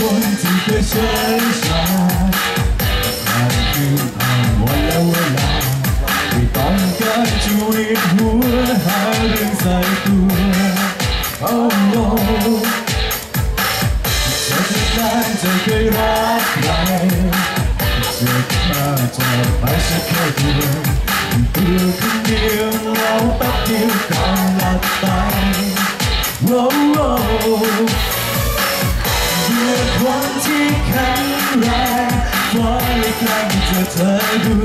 คนที่เคยเชื่อฉันนั่นคือผ่านวันและเวลาที่ต้องการชีวิตหัวหาเรื่องใส่ตัวโอ้โหจะนานจะเคยรักใครจะมาจะไปสักแค่เดียวตัวคนเดียวเราแป๊บเดียวก่อนหลับไปโอ้โหเมื่อคนที่แข็งแรงคอยใกล้จะเธอดู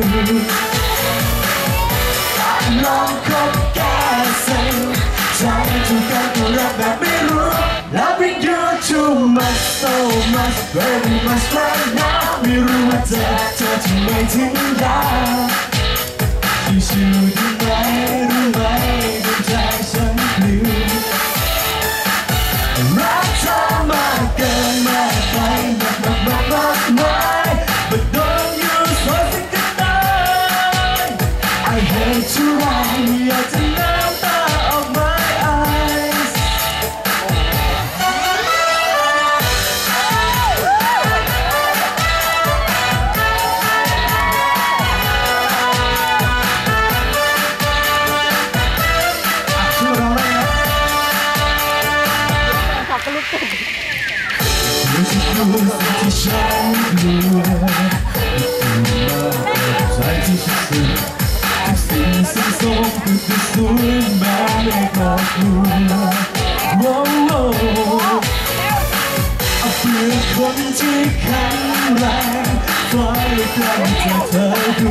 ลองคบแก้เส้นใจถูกกันก็รักแบบไม่รู้ Loving you too much so much very much right now ไม่รู้ว่าเธอทำไมถึงรักชิวๆได้ไหมรู้ไหมดวงใจฉันปลิวรักเธอมากเกินมากไปมากมาย But don't you so sick and tired I hate to lie อยากจะน้ำตาออก my eyes ชื่อเราอะไรนะขอบคุณลูกตุ่มไม่ใช่รู้สิ่งที่ฉันกลัวใจที่ฉันสื่อทุกสิ่งสิ้นสุดคือพิสูจน์แม้ไม่กลัวโอ้โหเอาเปลือกคนที่แข็งแรงคอยใกล้จะเธอดู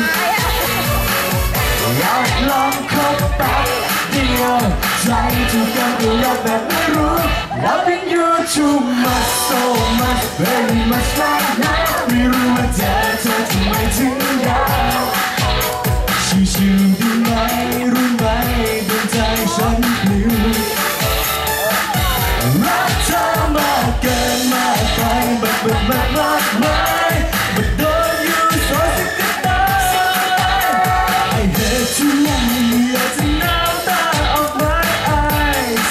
อยากลองคบแป๊บเดียวใจถูกกันก็รักแบบไม่รู้ Loving you too much so much very much right now ไม่รู้ว่าเธอทำไมถึงยาวชิวๆได้ไหมรู้ไหมดวงใจฉันปลิวรักเธอมากเกินมากไปมากมาย But don't you so sick and tired I hate to lie อยากจะน้ำตาออก my eyes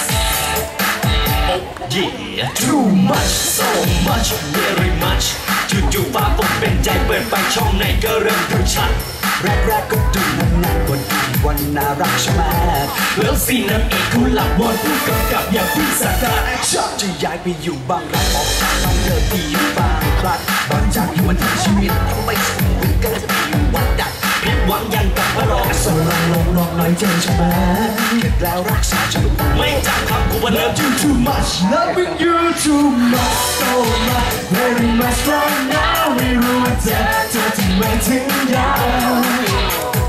Yeah too much so much very much จู่ๆฟ้าฝนเป็นใจเปิดไปช่องไหนก็เริ่มดูชัดแรกๆก็ดูนานๆกว่าดีวันน่ารักใช่ไหมแล้วซีนนั้นเอกผู้หลับบอลผู้กำกับอย่างพี่สัตว์แอคชั่นจะย้ายไปอยู่บางรักออกจากบ้านเดิมที่อยู่บางพลัดบางจากอยู่วันที่ชีวิตทำไมสมวิก็จะไปอยู่วัดดัดผิดหวังยังกับพระรองส่งลงหน่อยเจนใช่ไหมเก็บแล้วรักษาจนไม่จำคำกูว่า love you too much Loving you too much so much very much right now ไม่รู้ว่าเธอทำไมถึงยาว